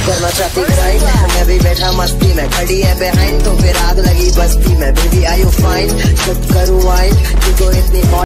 करना चाहती क्राइम, मैं भी बैठा मस्ती में, खड़ी है बिहाइंड तो फिर आग लगी बस्ती में। बेबी आई यू फाइन, शुभ करूँ वाइन, तुझको इतनी